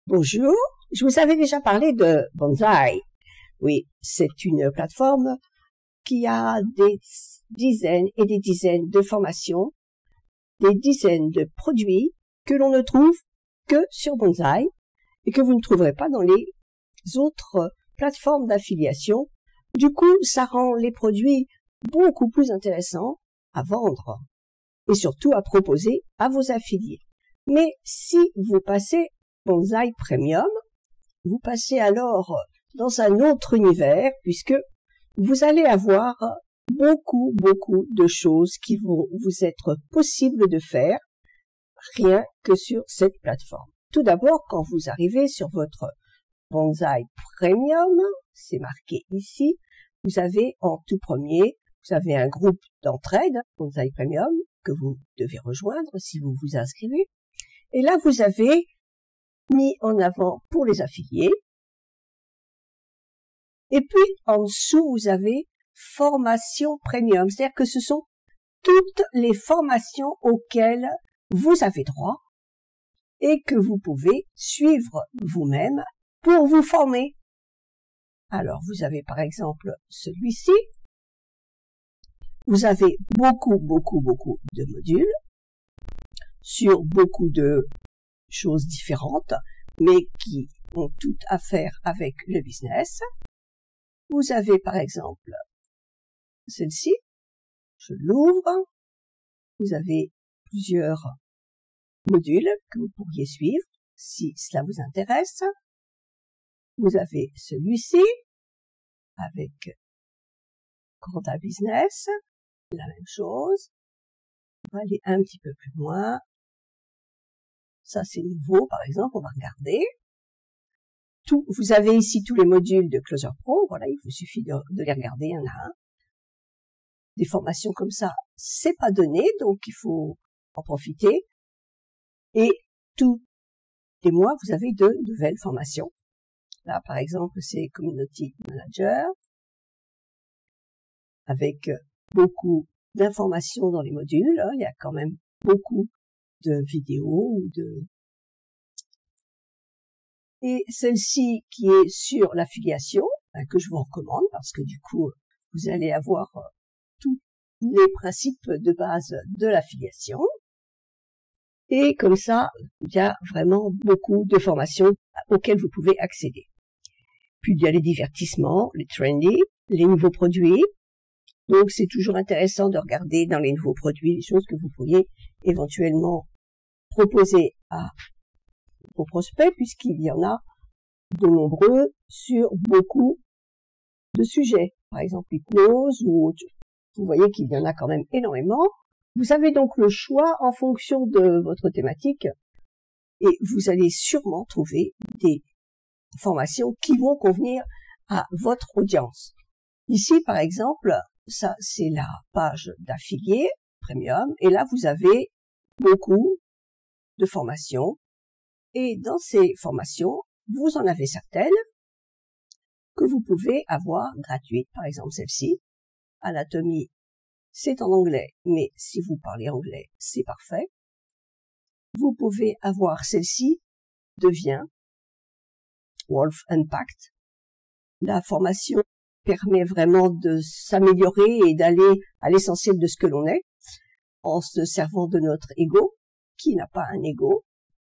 Bonjour, je vous avais déjà parlé de Bonsai. Oui, c'est une plateforme qui a des dizaines et des dizaines de formations, des dizaines de produits que l'on ne trouve que sur Bonsai et que vous ne trouverez pas dans les autres plateformes d'affiliation. Du coup, ça rend les produits beaucoup plus intéressants à vendre et surtout à proposer à vos affiliés. Mais si vous passez Bonsai Premium, vous passez alors dans un autre univers puisque vous allez avoir beaucoup de choses qui vont vous être possibles de faire rien que sur cette plateforme. Tout d'abord, quand vous arrivez sur votre Bonsai Premium, c'est marqué ici, vous avez en tout premier, vous avez un groupe d'entraide, Bonsai Premium, que vous devez rejoindre si vous vous inscrivez. Et là, vous avez mis en avant pour les affiliés. Et puis, en dessous, vous avez formation premium. C'est-à-dire que ce sont toutes les formations auxquelles vous avez droit et que vous pouvez suivre vous-même pour vous former. Alors, vous avez par exemple celui-ci. Vous avez beaucoup de modules sur beaucoup de choses différentes, mais qui ont toutes à faire avec le business. Vous avez par exemple celle-ci, je l'ouvre, vous avez plusieurs modules que vous pourriez suivre si cela vous intéresse. Vous avez celui-ci avec Comptable Business, la même chose. On va aller un petit peu plus loin. Ça, c'est nouveau, par exemple, on va regarder. Vous avez ici tous les modules de Closer Pro, voilà, il vous suffit de les regarder un à un. Des formations comme ça, c'est pas donné, donc il faut en profiter. Et tous les mois, vous avez de nouvelles formations. Là, par exemple, c'est Community Manager, avec beaucoup d'informations dans les modules. Il y a quand même beaucoup de vidéos et celle-ci qui est sur l'affiliation, que je vous recommande parce que du coup, vous allez avoir tous les principes de base de l'affiliation. Et comme ça, il y a vraiment beaucoup de formations auxquelles vous pouvez accéder. Puis il y a les divertissements, les trendy, les nouveaux produits. Donc c'est toujours intéressant de regarder dans les nouveaux produits les choses que vous pourriez éventuellement proposer à vos prospects puisqu'il y en a de nombreux sur beaucoup de sujets. Par exemple l'hypnose ou autre. Vous voyez qu'il y en a quand même énormément. Vous avez donc le choix en fonction de votre thématique et vous allez sûrement trouver des formations qui vont convenir à votre audience. Ici par exemple, ça c'est la page d'affiliés premium et là vous avez beaucoup de formations et dans ces formations, vous en avez certaines que vous pouvez avoir gratuites, par exemple celle-ci, Anatomie, c'est en anglais, mais si vous parlez anglais, c'est parfait. Vous pouvez avoir celle-ci, Devient, Wolf Unpacked. La formation permet vraiment de s'améliorer et d'aller à l'essentiel de ce que l'on est, en se servant de notre ego, qui n'a pas un ego.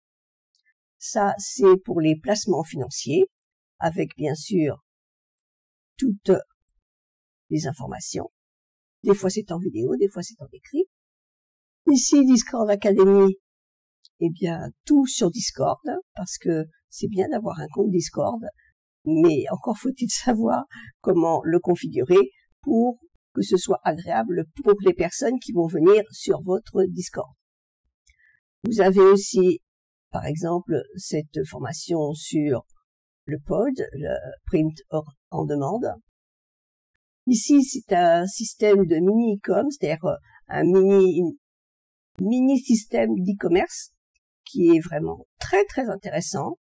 Ça, c'est pour les placements financiers, avec bien sûr toutes les informations. Des fois c'est en vidéo, des fois c'est en écrit. Ici, Discord Academy, eh bien, tout sur Discord, parce que c'est bien d'avoir un compte Discord, mais encore faut-il savoir comment le configurer pour que ce soit agréable pour les personnes qui vont venir sur votre Discord. Vous avez aussi, par exemple, cette formation sur le POD, le Print en demande. Ici, c'est un système de mini-e-com, c'est-à-dire un mini système d'e-commerce qui est vraiment très intéressant.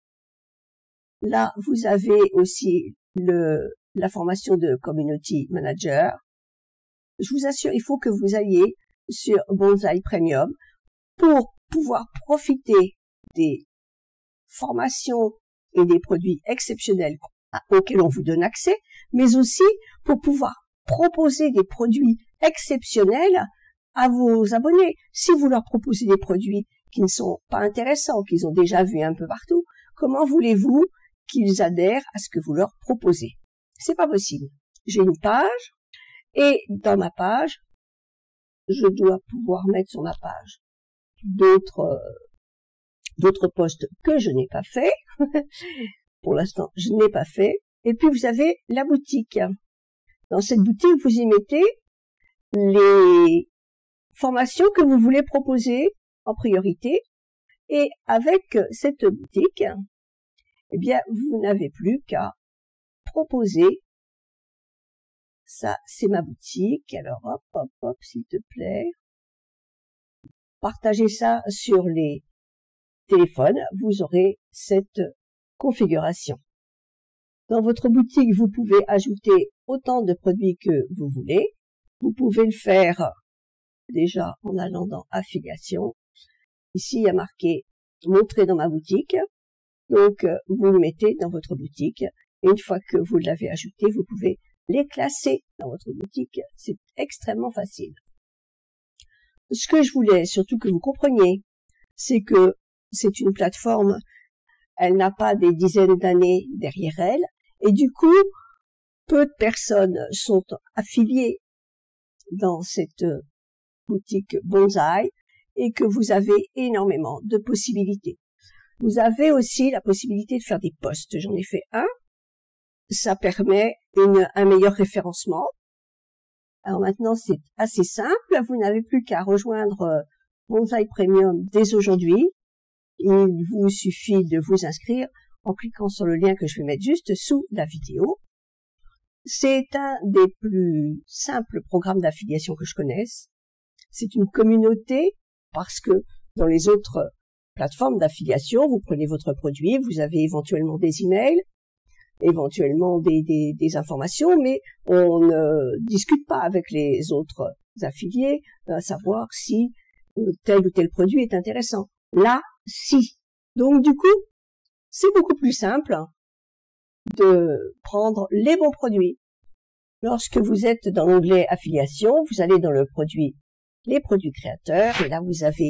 Là, vous avez aussi la formation de Community Manager. Je vous assure, il faut que vous alliez sur Bonsai Premium pour pouvoir profiter des formations et des produits exceptionnels auxquels on vous donne accès, mais aussi pour pouvoir proposer des produits exceptionnels à vos abonnés. Si vous leur proposez des produits qui ne sont pas intéressants, qu'ils ont déjà vus un peu partout, comment voulez-vous qu'ils adhèrent à ce que vous leur proposez? C'est pas possible. J'ai une page, et dans ma page, je dois pouvoir mettre sur ma page d'autres posts que je n'ai pas fait. Pour l'instant, je n'ai pas fait. Et puis, vous avez la boutique. Dans cette boutique, vous y mettez les formations que vous voulez proposer en priorité. Et avec cette boutique, eh bien, vous n'avez plus qu'à proposer. Ça, c'est ma boutique. Alors, hop, hop, hop, s'il te plaît. Partagez ça sur les téléphones. Vous aurez cette configuration. Dans votre boutique, vous pouvez ajouter autant de produits que vous voulez. Vous pouvez le faire déjà en allant dans affiliation. Ici, il y a marqué montrer dans ma boutique. Donc, vous le mettez dans votre boutique. Et une fois que vous l'avez ajouté, vous pouvez les classer dans votre boutique. C'est extrêmement facile. Ce que je voulais surtout que vous compreniez, c'est que c'est une plateforme, elle n'a pas des dizaines d'années derrière elle, et du coup, peu de personnes sont affiliées dans cette boutique Bonsaï, et que vous avez énormément de possibilités. Vous avez aussi la possibilité de faire des posts. J'en ai fait un. Ça permet un meilleur référencement. Alors maintenant, c'est assez simple. Vous n'avez plus qu'à rejoindre Bonsaï Premium dès aujourd'hui. Il vous suffit de vous inscrire en cliquant sur le lien que je vais mettre juste sous la vidéo. C'est un des plus simples programmes d'affiliation que je connaisse. C'est une communauté parce que dans les autres plateformes d'affiliation, vous prenez votre produit, vous avez éventuellement des emails, éventuellement des informations, mais on ne discute pas avec les autres affiliés à savoir si tel ou tel produit est intéressant. Là, si. Donc du coup, c'est beaucoup plus simple de prendre les bons produits. Lorsque vous êtes dans l'onglet affiliation, vous allez dans le produit, les produits créateurs, et là vous avez,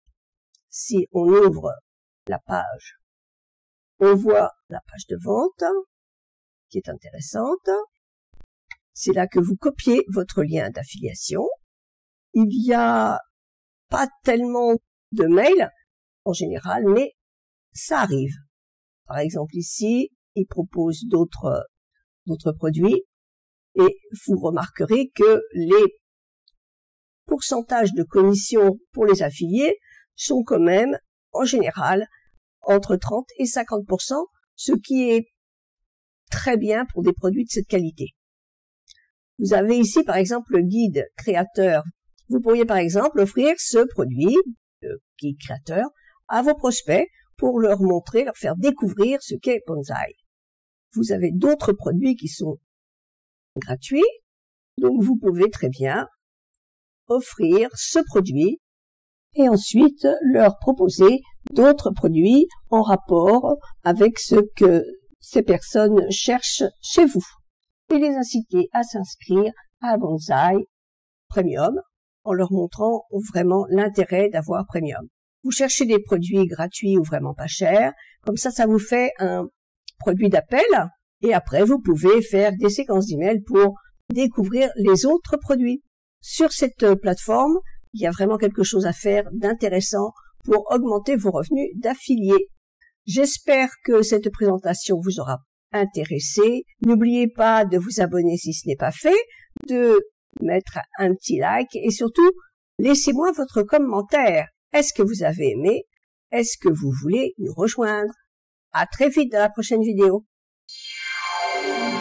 si on ouvre la page, on voit la page de vente, qui est intéressante. C'est là que vous copiez votre lien d'affiliation. Il n'y a pas tellement de mails, en général, mais ça arrive. Par exemple, ici, il propose d'autres produits, et vous remarquerez que les pourcentages de commission pour les affiliés sont quand même, en général, entre 30 et 50%, ce qui est très bien pour des produits de cette qualité. Vous avez ici, par exemple, le guide créateur. Vous pourriez, par exemple, offrir ce produit, le guide créateur, à vos prospects pour leur montrer, leur faire découvrir ce qu'est Bonsaï. Vous avez d'autres produits qui sont gratuits, donc vous pouvez très bien offrir ce produit et ensuite leur proposer d'autres produits en rapport avec ce que ces personnes cherchent chez vous et les inciter à s'inscrire à Bonsaï Premium en leur montrant vraiment l'intérêt d'avoir Premium. Vous cherchez des produits gratuits ou vraiment pas chers, comme ça vous fait un produit d'appel et après vous pouvez faire des séquences d'emails pour découvrir les autres produits. Sur cette plateforme, il y a vraiment quelque chose à faire d'intéressant pour augmenter vos revenus d'affiliés. J'espère que cette présentation vous aura intéressé. N'oubliez pas de vous abonner si ce n'est pas fait, de mettre un petit like et surtout, laissez-moi votre commentaire. Est-ce que vous avez aimé? Est-ce que vous voulez nous rejoindre? À très vite dans la prochaine vidéo.